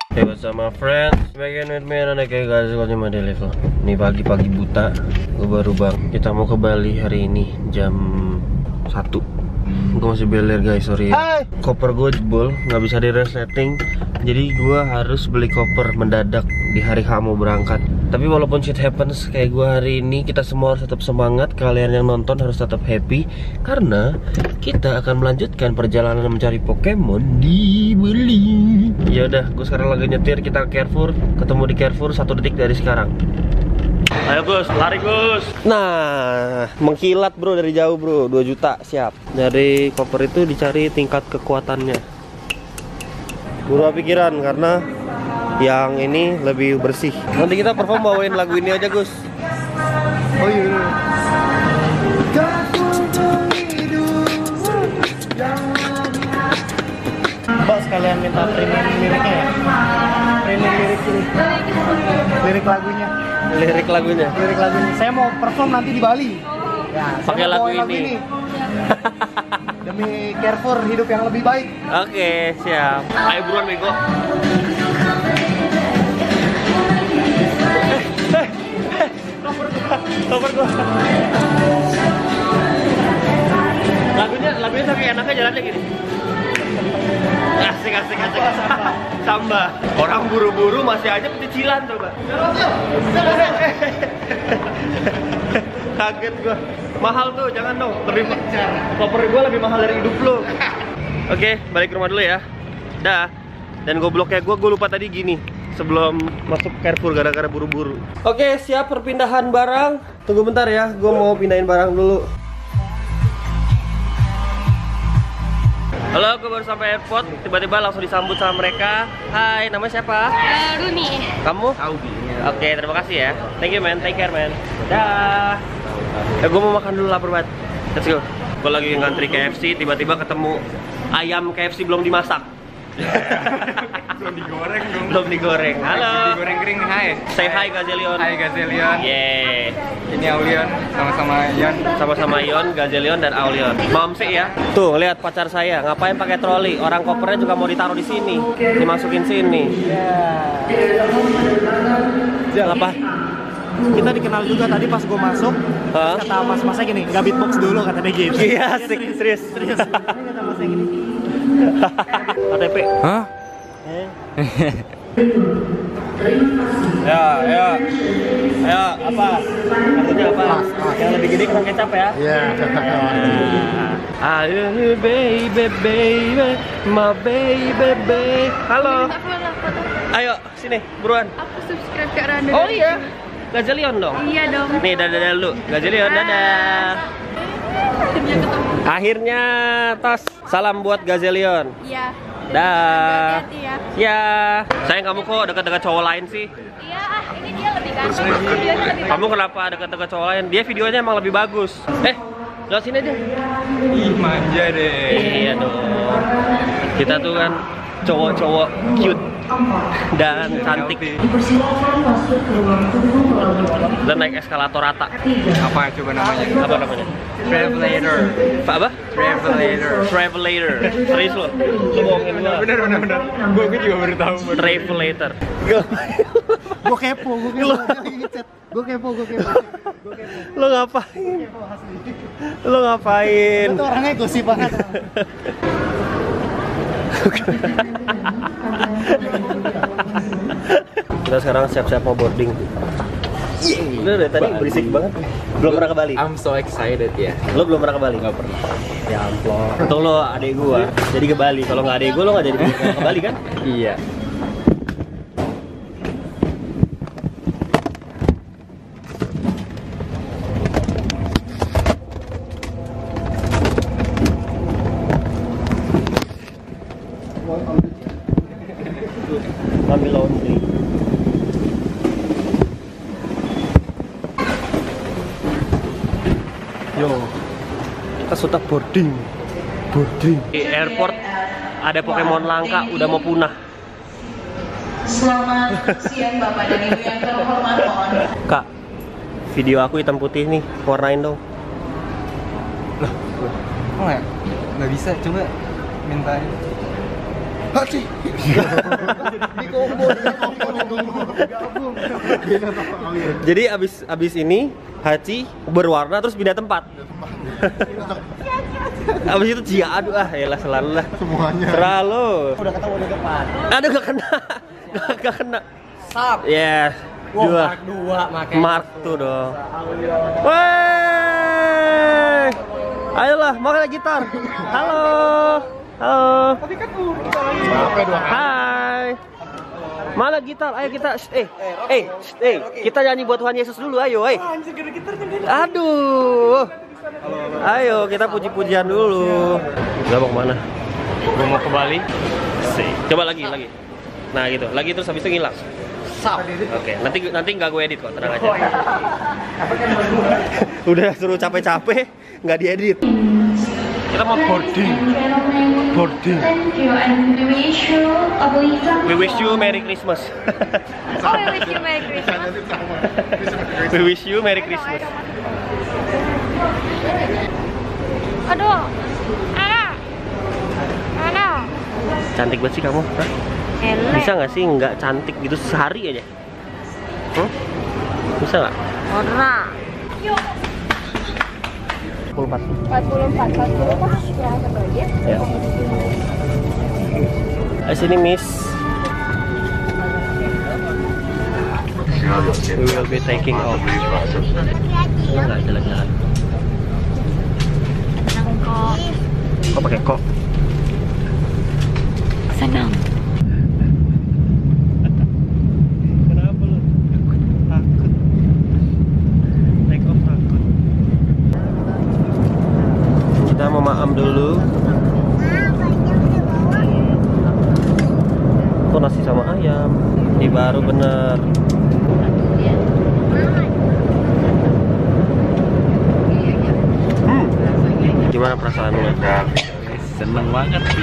Hey, what's up my friends? Bagian merah kayak guys, kalau cuma di level. Nih pagi-pagi buta, gue baru bang. Kita mau ke Bali hari ini jam 1. Gue masih beler guys, sorry ya. Koper gue jebol, nggak bisa di resetting. Jadi gue harus beli koper mendadak di hari kamu berangkat. Tapi walaupun shit happens kayak gue hari ini, kita semua harus tetap semangat. Kalian yang nonton harus tetap happy karena kita akan melanjutkan perjalanan mencari Pokemon di Bali. Ya udah, gue sekarang lagi nyetir, kita ke Carrefour. Ketemu di Carrefour 1 detik dari sekarang. Ayo Gus, lari Gus. Nah, mengkilat bro dari jauh bro, 2 juta siap. Dari koper itu dicari tingkat kekuatannya. Berubah pikiran karena yang ini lebih bersih. Nanti kita perform bawain lagu ini aja Gus. Oh iya. Mbak sekalian minta printin liriknya ya. Printin lirik ini. Lirik lagunya. Lirik lagunya. Lirik lagunya. Saya mau perform nanti di Bali. Ya, pakai lagu ini. Demi Carrefour hidup yang lebih baik. Oke, siap. Ayo buruan bego. Koper gua. Lagunya tapi enaknya jalannya gini. Asik. Samba. Orang buru-buru masih aja pencicilan coba. Kaget gua. Mahal tuh, jangan dong. Koper gua lebih mahal dari hidup lo. Oke, balik ke rumah dulu ya. Dah. Dan gobloknya gue lupa tadi gini sebelum masuk Carrefour gara-gara buru-buru. Oke, siap perpindahan barang. Tunggu bentar ya, gue mau pindahin barang dulu. Halo, gue baru sampai airport. Tiba-tiba langsung disambut sama mereka. Hai, namanya siapa? Runi. Kamu? Audi. Oke, terima kasih ya. Thank you man, take care man. Dah. Gue mau makan dulu, lapar banget. Let's go. Gue lagi ngantri KFC, tiba-tiba ketemu ayam KFC belum dimasak. Belum digoreng dong. Belum digoreng. Halo. Digoreng kering nih, hai. Say hi Gazelion. Hai Gazelion. Yeah. Ini Aulion, sama-sama Ion. Sama-sama Ion, Gazelion dan Aulion. Mamsi ya. Tuh, lihat pacar saya ngapain pakai troli. Orang kopernya juga mau ditaruh di sini. Dimasukin sini. Ya. Apa? Kita dikenal juga tadi pas gue masuk. Kata mas-masnya gini, nggak beatbox dulu kata dia gitu. Iya, serius. Kata masnya gini. KTP. Hah? Ayo, apa? Kartunya apa? Yang lebih gede kena kecap ya? Iya. Ayo baby, my baby. Halo. Ayo, sini, buruan. Aku subscribe ke Randa. Oh iya. Gazelion dong? Iya dong. Nih, dadah dulu. Gazelion, dadah. Akhirnya tos. Salam buat Gazelion. Iya. Dah. Hati-hati ya. Ya. Sayang kamu kok dekat-dekat cowok lain sih? Iya, ini dia lebih ganteng. Videonya lebih Kamu kenapa dekat-dekat cowok lain? Dia videonya emang lebih bagus. Lewat sini aja. Ih, manja deh. Iya dong. Kita tuh kan cowok-cowok cute dan cantik. Dan naik eskalator rata. Apa coba namanya? Apa namanya? Travelator. Apa? Travelator. Travelator. Serius lo? Lo bohongin gua. Bener. Gue juga baru tahu. Travelator. Gue kepo. Gue kepo. Lo ngapain? Lo ngapain? Itu orangnya gosip banget. Kita sekarang siap-siap mau boarding. Udah dari tadi berisik banget. Belum pernah ke Bali? I'm so excited ya. Lo belum pernah ke Bali? Nggak pernah. Ya ampun. Untung lo adek gua jadi ke Bali. Kalau nggak adek gua lo nggak jadi ke Bali kan? Iya. Ambil laundry. Yo, kita sudah boarding. Di airport ada Pokemon langka udah mau punah. Selamat siang Bapak dan Ibu yang terhormat, mohon. Kak, video aku hitam putih nih, warnain dong. Loh, kok nggak bisa? Coba minta. Haji. Jadi abis ini Haji berwarna terus pindah tempat. Abis itu Jia, aduh yalah selalu lah. Semuanya. Terlalu. Udah ketemu di depan. Aduh gak kena. Gak kena. Sap. Yes. Wow, Dua. Mark 2 makanya. Mark tuh dong. Wey. Ayolah, makan gitar. Halo. Halo. Hai. Mana gitar? Ayo kita. Kita nyanyi buat Tuhan Yesus dulu. Ayo, Aduh. Ayo kita puji-pujian dulu. Gak mau kemana? Gue mau ke Bali. Coba lagi. Nah gitu. Lagi terus habis itu ngilang. Oke, nanti nggak gue edit kok, tenang aja. Udah suruh capek-capek, nggak diedit. Kita mau boarding. We wish you Merry Christmas. Oh, we wish you Merry Christmas. We wish you Merry Christmas. Aduh. Ana. Cantik banget sih kamu. Hah? Bisa nggak sih nggak cantik gitu sehari aja? Bisa nggak? Warna. 44. 44 kurang satu aja. Ya. Sini Miss. We will be taking off. Nggak jalan-jalan. Senang kok. Kok pakai kok? Senang. Kenapa lu? Takut. Take off takut. Kita mau maam dulu. Tuh nasi sama ayam. Ini baru bener. Gimana perasaannya? Seneng banget sih.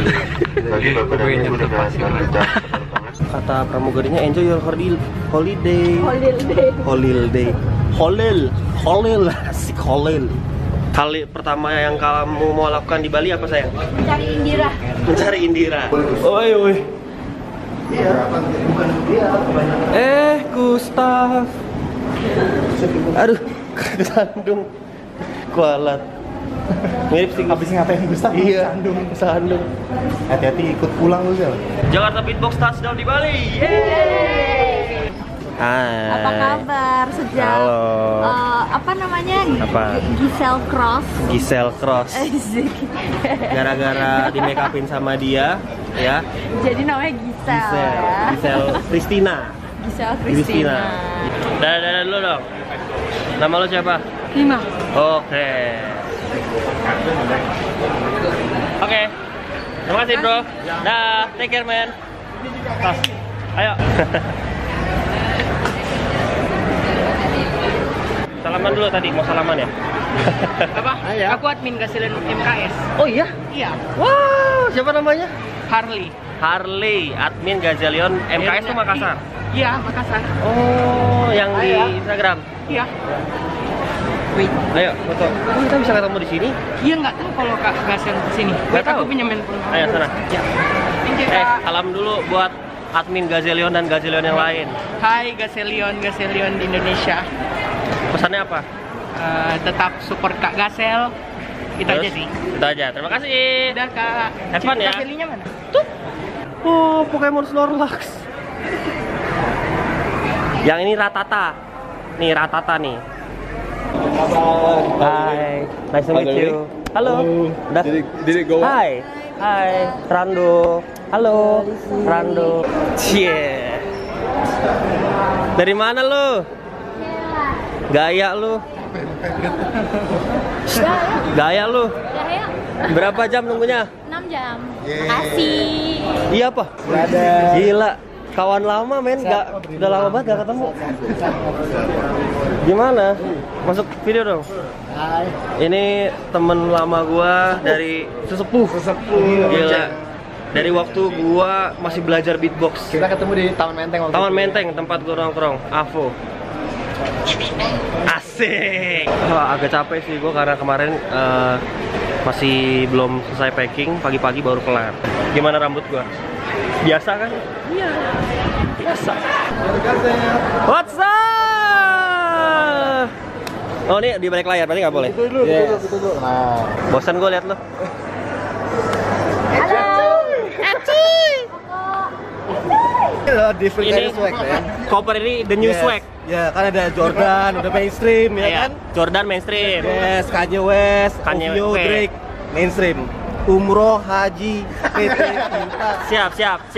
Kata pramugarinya enjoy your holiday. Asik Holil. Kali pertama yang kamu mau lakukan di Bali apa sayang? Mencari Indira. Mencari Indira. Oi. Gustaf. Aduh, kesandung. Kualat. Mirip sih. Habis ngapain Gustaf? Iya, kesandung. Hati-hati ikut pulang lu sih. Jakarta Beatbox touchdown di Bali. Yeay. Hai. Apa kabar sejak Halo. apa namanya? Apa? Giselle Cross. Gara-gara di make upin sama dia, ya. Jadi namanya Giselle. Giselle Christina. Giselle Christina. Dadah dulu dong. Nama lo siapa? 5. Oke. Terima kasih bro. Dah, take care man. Tas. Ayo. Salaman dulu tadi, mau salaman ya? Apa? Aku admin Gaselion MKS. Oh iya? Iya. Wow, siapa namanya? Harley, admin Gazelion MKS tuh Makassar. Iya, Makassar. Oh, yang di Instagram. Iya. Wait, ayo foto. Oh, kita bisa ketemu di sini? Iya, nggak tahu kalau Kak Gaselion kesini. Nggak tahu. Aku punya handphone. Ayo sana. Ya. Thank you, Kak. Salam dulu buat admin Gazelion dan Gazelion yang lain. Hai Gaselion di Indonesia. Pesannya apa? Tetap support Kak Gasel. Itu aja sih. Itu aja. Terima kasih. Udah Kak. Have fun ya. Gaselinya mana? Tuh. Oh, Pokemon Snorlax. Yang ini Rattata. Nih Rattata nih. Hai. Nice to meet you. Halo. Udah. Did it go? Hai. Hai. Rando. Halo. Rando. Cie. Dari mana lu? Gaya lu. Gaya lu. Ya, Berapa jam nunggunya? 6 jam. Makasih. Iya apa? Nggak ada. Gila, kawan lama men, udah lama banget gak ketemu. Gimana? Masuk video dong. Hai. Ini temen lama gua dari sesepuh. Gila. Dari waktu gua masih belajar beatbox. Kita ketemu di Taman Menteng waktu Taman itu. Menteng, tempat gua nongkrong, Avo. Asik. Agak capek sih gua karena kemarin masih belum selesai packing, pagi-pagi baru kelar. Gimana rambut gua? Biasa kan? Iya. Biasa. What's up? Oh, ini di balik layar, berarti nggak boleh? Yes. Nah. Bosan gue liat lo. Different Ini swag ya. koper ini the new swag. Ya, kan ada Jordan, udah mainstream ya Iya, kan? Jordan mainstream. Yes, Kanye West, Kanye OVO, West. Drake, mainstream. Umroh, haji, PT, cinta. Siap.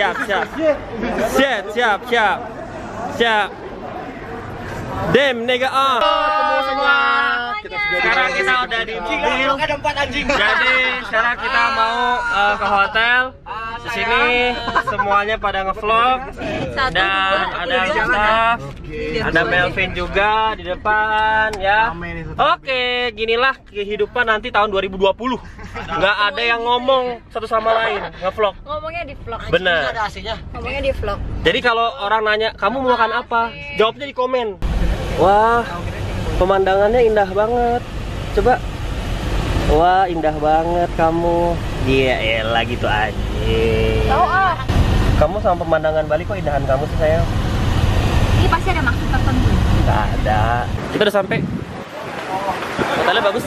Dem nega on. Semua. Sekarang kita udah di mobil. Jadi sekarang kita mau ke hotel. Di sini semuanya pada ngevlog dan ada Gustaf, ada Melvin juga di depan ya. Oke, ginilah kehidupan nanti tahun 2020. Nggak ada yang ngomong satu sama lain ngevlog. Ngomongnya di vlog. Bener. Ngomongnya di vlog. Jadi kalau orang nanya, kamu mau makan apa? Jawabnya di komen. Wah, pemandangannya indah banget. Coba. Wah, indah banget kamu. Iya, elah gitu aja. Tahu ah. Kamu sama pemandangan Bali kok indahan kamu sih, sayang? Ini pasti ada maksud tertentu. Nggak ada. Kita udah sampai. Hotelnya bagus.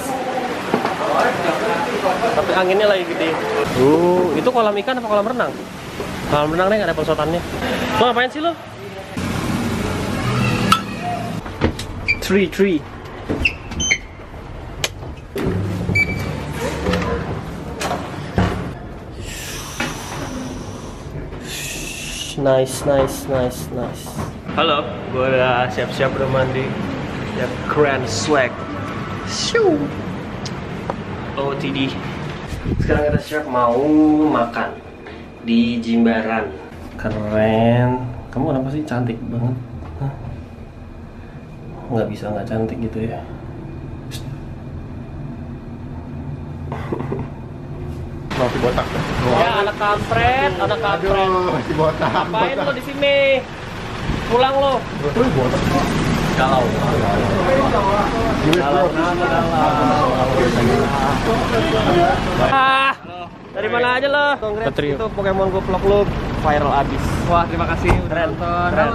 Tapi anginnya lagi gede. Itu kolam ikan apa kolam renang? Kolam renang nih, ada perosotannya. Lo ngapain sih lo? Tree. Nice. Halo, gue udah siap-siap udah mandi. Ya keren swag. Shoo. OTD. Sekarang kita siap mau makan di Jimbaran. Keren. Kamu kenapa sih cantik banget? Hah? Nggak bisa nggak cantik gitu ya. Masih botak. Ya anak kampret. Masih botak. Ngapain lo di sini? Pulang lo. Galau. Dari mana aja lo? Congrats, itu Pokemon Go vlog lo viral abis. Wah, terima kasih udah nonton. Keren.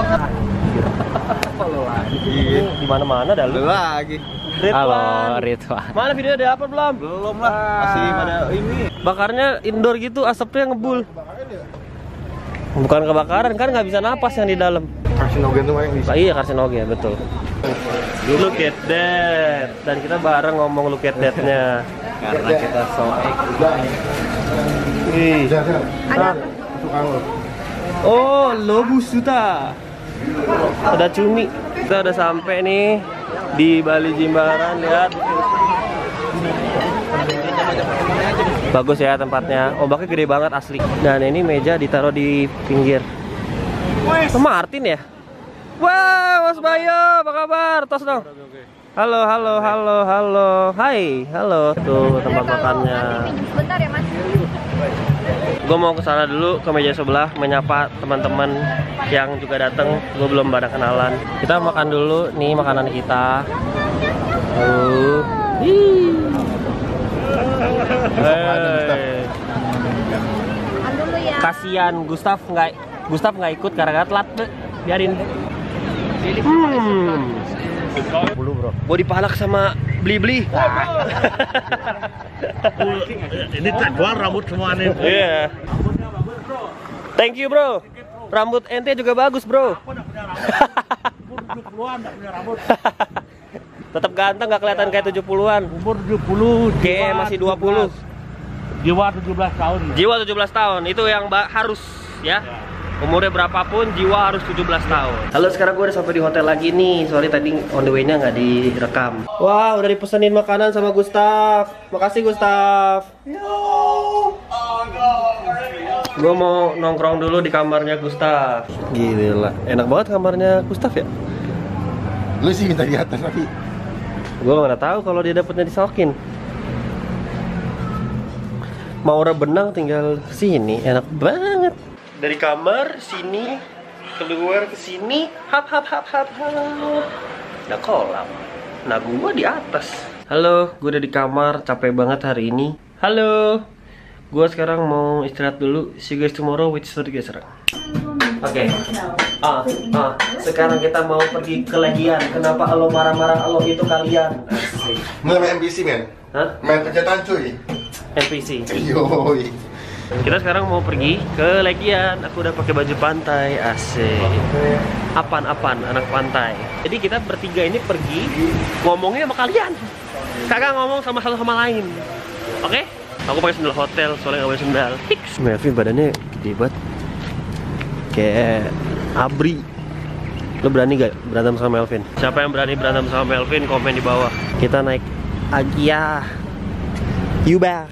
Di mana-mana dah lu. Lagi. Ridwan. Ridwan. Mana video udah apa belum? Belum lah. Masih pada ini. Bakarnya indoor gitu, asapnya ngebul. Bukan kebakaran kan, nggak bisa napas yang di dalam. Karsinogen tuh yang bisa. Iya, karsinogen, betul. Look at that. Dan kita bareng ngomong look at that-nya. Karena kita so Wih. Oh, Lobus Suta. Ada cumi. Kita udah sampai nih di Bali Jimbaran, lihat. Bagus ya tempatnya. Ombaknya gede banget asli. Dan ini meja ditaruh di pinggir. Martin ya? Wah, Mas Bayo, apa kabar? Tos dong. Halo. Hai, halo. Tuh tempat makannya. Sebentar ya, Mas. Gue mau ke sana dulu ke meja sebelah menyapa teman-teman yang juga datang. Gue belum pada kenalan. Kita makan dulu nih makanan kita. Makan dulu ya. Kasian Gustaf nggak ikut karena telat. Biarin. Bro. Gue dipalak sama beli-beli. Ini terbuang rambut semua nih. Iya. Thank you bro. Rambut ente juga bagus bro. Tetap ganteng, nggak kelihatan kayak 70-an. Umur 70, Kayak masih 20. Jiwa 17 tahun. Jiwa 17 tahun itu yang harus ya. Umurnya berapapun, jiwa harus 17 tahun. Halo, sekarang gue udah sampai di hotel lagi nih. Sorry tadi on the way-nya nggak direkam. Wah, udah dipesenin makanan sama Gustaf. Makasih Gustaf. Gue mau nongkrong dulu di kamarnya Gustaf. Gila, enak banget kamarnya Gustaf ya. Lu sih minta di atas tapi. Gue mana tahu kalau dia dapetnya disokin. Mau rebenang tinggal sini, enak banget. Dari kamar sini keluar ke sini, hap. Ada kolam. Nah gua di atas. Halo, gue udah di kamar, capek banget hari ini. Halo, Gua sekarang mau istirahat dulu. See you guys tomorrow with story guys sekarang. Oke. Sekarang kita mau pergi ke Legian. Kenapa lo marah-marah lo itu kalian? Asik. Mulai main NPC men. Hah? Main kegiatan cuy. NPC. Yoi. Kita sekarang mau pergi ke Legian. Aku udah pakai baju pantai. Asik. Apan anak pantai. Jadi kita bertiga ini pergi ngomongnya sama kalian. Kagak ngomong sama satu sama lain. Oke? Aku pakai sendal hotel soalnya nggak pakai sendal. Melvin badannya gede banget. Kayak abri. Lo berani gak berantem sama Melvin? Siapa yang berani berantem sama Melvin komen di bawah. Kita naik Agia Yuba.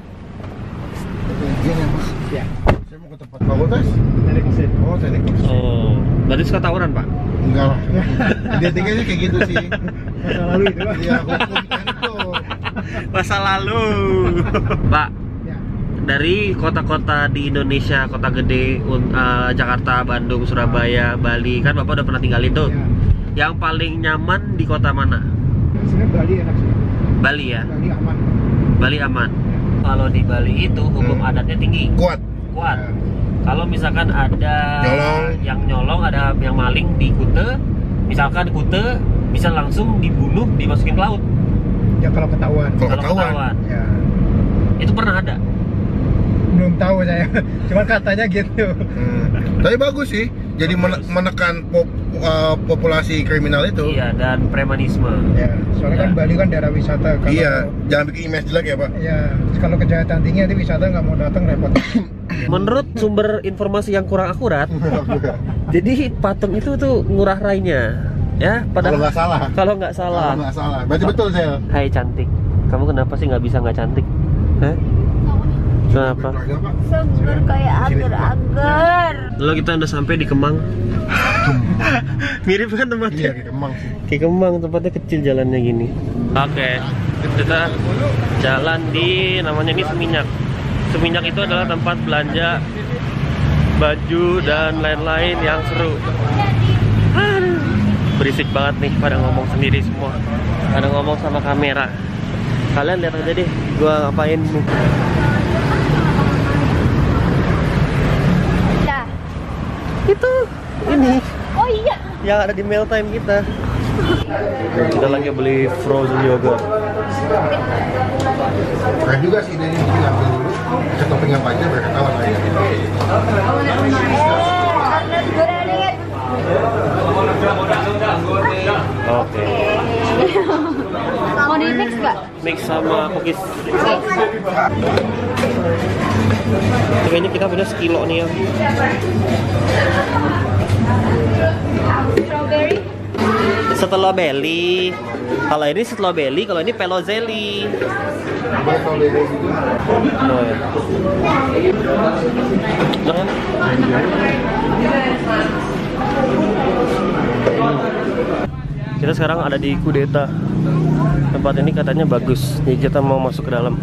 Ya. Saya mau ke tempat fakultas. Teknik mesin. Oh, teknik mesin. Oh, berarti suka tawuran, Pak? Enggak lah. Dia tinggalnya kayak gitu sih. Masa lalu itu, Pak. Iya, hukum teknik tuh. Masa lalu. Pak, dari kota-kota di Indonesia, kota gede, Jakarta, Bandung, Surabaya, Bali, kan Bapak udah pernah tinggalin tuh. Yang paling nyaman di kota mana? Sebenarnya Bali enak sih. Bali ya? Bali aman. Bali aman. Kalau di Bali itu hukum adatnya tinggi. Kuat. Kalau misalkan ada yang nyolong, ada yang maling di Kute, misalkan Kute bisa langsung dibunuh, dimasukin ke laut. Ya kalau ketahuan. Kalau ketahuan. Ya. Itu pernah ada? Belum tahu saya. Cuman katanya gitu. Tapi bagus sih. Jadi menekan populasi kriminal itu. Iya, dan premanisme. Ya, soalnya kan Bali kan daerah wisata. Kalau, iya, jangan bikin image jelek ya Pak. Ya, kalau kejahatan tinggi nanti wisata nggak mau datang repot. Menurut sumber informasi yang kurang akurat, jadi patung itu tuh ngurah rainya, ya. Kalau nggak salah. Kalau nggak salah. Kalau nggak salah. Berarti betul saya. Hai cantik, kamu kenapa sih nggak bisa nggak cantik? Hah? Kenapa? Seger kayak agar-agar. Lalu kita udah sampai di Kemang. Mirip kan tempatnya? Iya, di Kemang sih. Di Kemang, tempatnya kecil jalannya gini. Oke, kita jalan di namanya ini Seminyak. Seminyak itu adalah tempat belanja baju dan lain-lain yang seru. Aduh, berisik banget nih, pada ngomong sendiri semua. Pada ngomong sama kamera. Kalian lihat aja deh, gua ngapain nih. Itu ini. Oh iya. Yang ada di meal time kita. Kita lagi beli frozen yogurt. Keren juga sih dari ini ambil dulu. Bisa topping apa aja biar ketahuan aja. Oke. Mau di mix nggak? Mix sama cookies. Kayaknya kita punya sekilo nih ya. Strawberry. Strawberry. Kalau ini strawberry, kalau ini pelozeli. Oh ya. Jangan. Kita sekarang ada di Kudeta. Tempat ini katanya bagus. Jadi kita mau masuk ke dalam.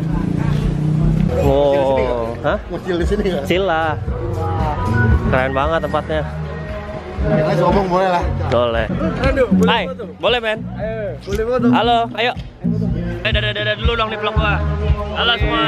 Wow, hah? Mau chill di sini nggak? Chill lah. Keren banget tempatnya. Kita ngomong boleh lah. Boleh. Hai, boleh men? Boleh foto. Halo, ayo. Dadah dulu dong di vlog gua. Halo semua.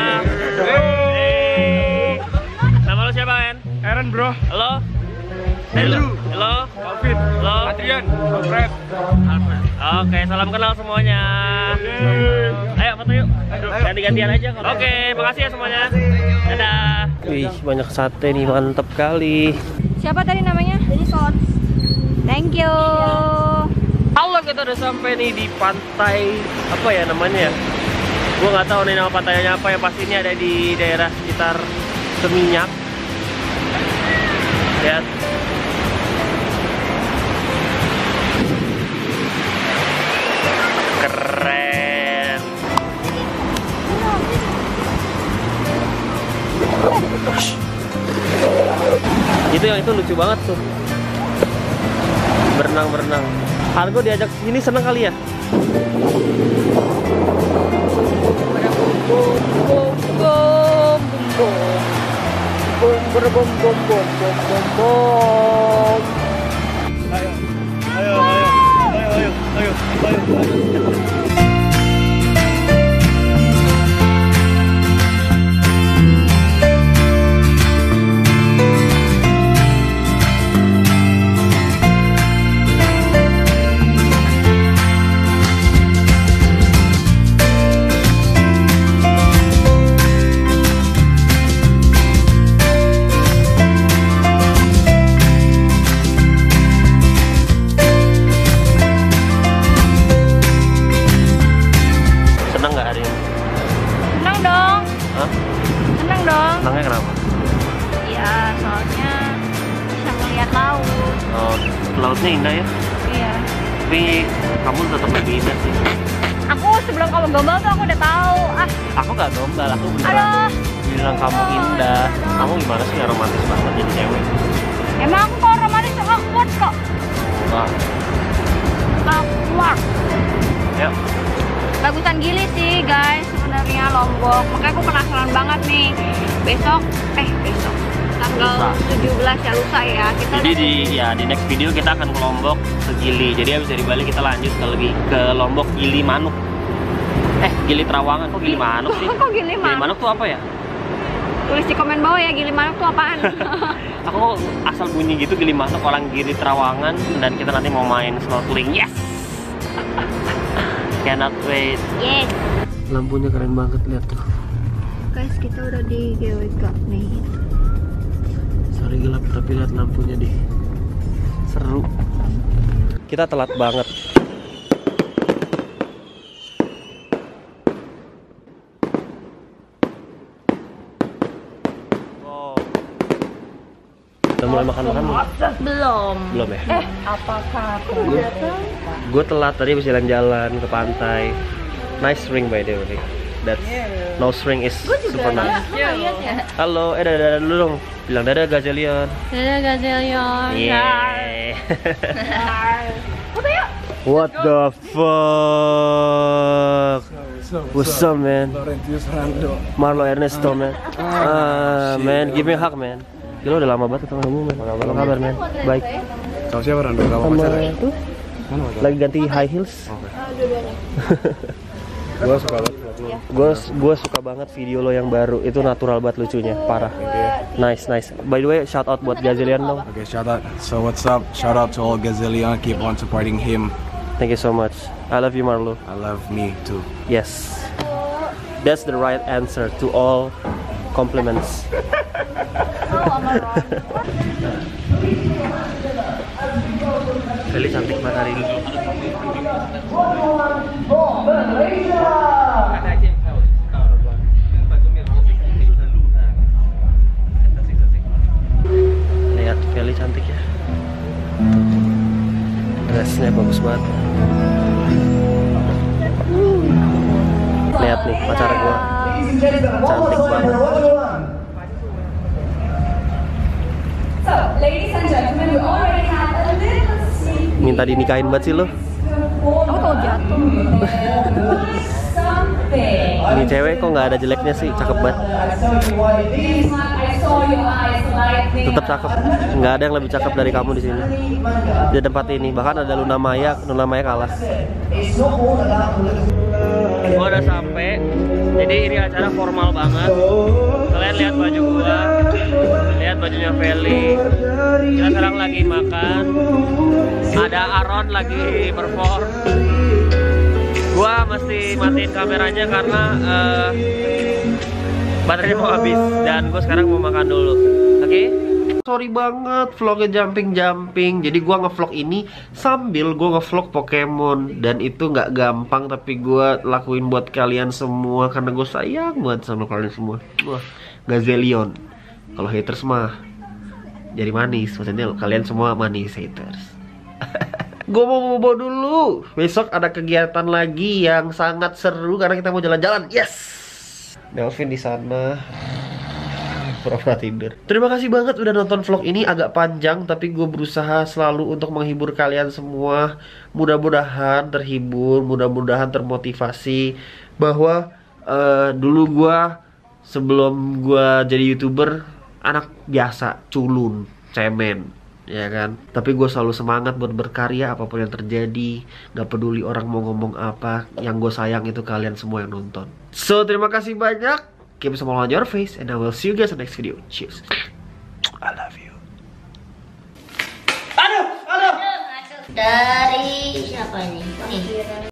Hey. Nama lo siapa men? Aaron bro. Halo. Halo. Halo. Alvin. Halo. Adrian. Alfred. Oke, salam kenal semuanya. Ayo foto yuk. Ganti-gantian aja. Oke, makasih ya semuanya. Dadah. Wih, banyak sate nih, mantep kali. Siapa tadi namanya? Denison. Thank you. Allah, kita udah sampai nih di pantai apa ya namanya ya? Gua nggak tahu nih nama pantainya apa ya. Pasti ini ada di daerah sekitar Seminyak. Lihat. Keren. Itu yang itu lucu banget tuh. Berenang. Argo diajak sini seneng kali ya? lautnya indah ya. Iya. Tapi kamu tetap lebih indah sih. Aku sebelum kamu gombal tuh aku udah tahu. Aku gak gombal, aku beneran Aduh. bilang kamu indah. Kamu gimana sih, gak romantis banget jadi cewek? Emang aku kalau romantis tuh awkward kok. Enggak. Awkward. Ya. Bagusan Gili sih guys sebenarnya Lombok. Makanya aku penasaran banget nih. Besok tanggal 17 ya, lusa ya. Kita Jadi di next video kita akan ke Lombok, ke Gili. Jadi habis dari Bali kita lanjut ke Lombok, Gili Manuk. Gili Trawangan. Kok Gili Manuk sih? Kok Gili Manuk? Gili Manuk tuh apa ya? Tulis di komen bawah ya, Gili Manuk tuh apaan? Aku asal bunyi gitu Gili Manuk, orang Gili Trawangan. Dan kita nanti mau main snorkeling. Yes! Cannot wait. Yes. Lampunya keren banget, lihat tuh. Guys, kita udah di GWK nih. Sorry gelap, tapi lihat lampunya deh. Seru. Kita telat banget. Wow. Udah mulai makan-makan belum? Belum. Belum ya? Apakah Gue telat tadi habis jalan-jalan ke pantai. Nice ring by the way. That's nose ring is super nice. Halo, dadah dulu dong. Bilang dadah Gazelion. Dadah Gazelion. Yeah. What the fuck? What's up, man? Marlo Ernesto, man. Man, give me a hug, man. Gila udah lama banget ketemu kamu, man. Apa kabar, man? Baik. Sama siapa Rando? Sama Sama pacar ya? tuh. Lagi ganti high heels. Gue suka banget. Gue suka banget video lo yang baru. Itu natural banget lucunya, parah. Nice. By the way, shout out buat Gazelion dong. Okay, shout out. So what's up? Shout out to all Gazelion. Keep on supporting him. Thank you so much. I love you, Marlo. I love me too. Yes. That's the right answer to all compliments. Feli cantik banget hari ini. Lihat Feli cantik ya. Dressnya bagus banget. Lihat nih pacar gua. Cantik banget. Minta dinikahin banget sih lo. Aku tau jatuh. Ini cewek kok nggak ada jeleknya sih, cakep banget. Tetap cakep, nggak ada yang lebih cakep dari kamu di sini. Di tempat ini, bahkan ada Luna Maya kalah. Gua udah sampai, jadi ini acara formal banget. Kalian lihat baju gua, lihat bajunya Feli. Kita sekarang lagi makan. Ada Aaron lagi perform. Gua mesti matiin kameranya karena baterainya mau habis dan gua sekarang mau makan dulu. Oke? Sorry banget vlognya jumping. Jadi gua ngevlog ini sambil gua ngevlog Pokemon dan itu nggak gampang tapi gua lakuin buat kalian semua karena gue sayang banget sama kalian semua. Wah, Gazelion. Kalau haters mah jadi manis, maksudnya kalian semua manis haters. Gue mau bobo dulu. Besok ada kegiatan lagi yang sangat seru karena kita mau jalan-jalan. Yes. Melvin di sana. Pura-pura tidur. Terima kasih banget udah nonton vlog ini, agak panjang tapi gue berusaha selalu untuk menghibur kalian semua. Mudah-mudahan terhibur, mudah-mudahan termotivasi bahwa dulu gue sebelum gue jadi YouTuber anak biasa, culun, cemen, ya kan. Tapi gue selalu semangat buat berkarya apapun yang terjadi. Gak peduli orang mau ngomong apa, yang gue sayang itu kalian semua yang nonton. So terima kasih banyak. Keep smile on your face and I will see you guys in the next video. Cheers. I love you. Dari siapa nih?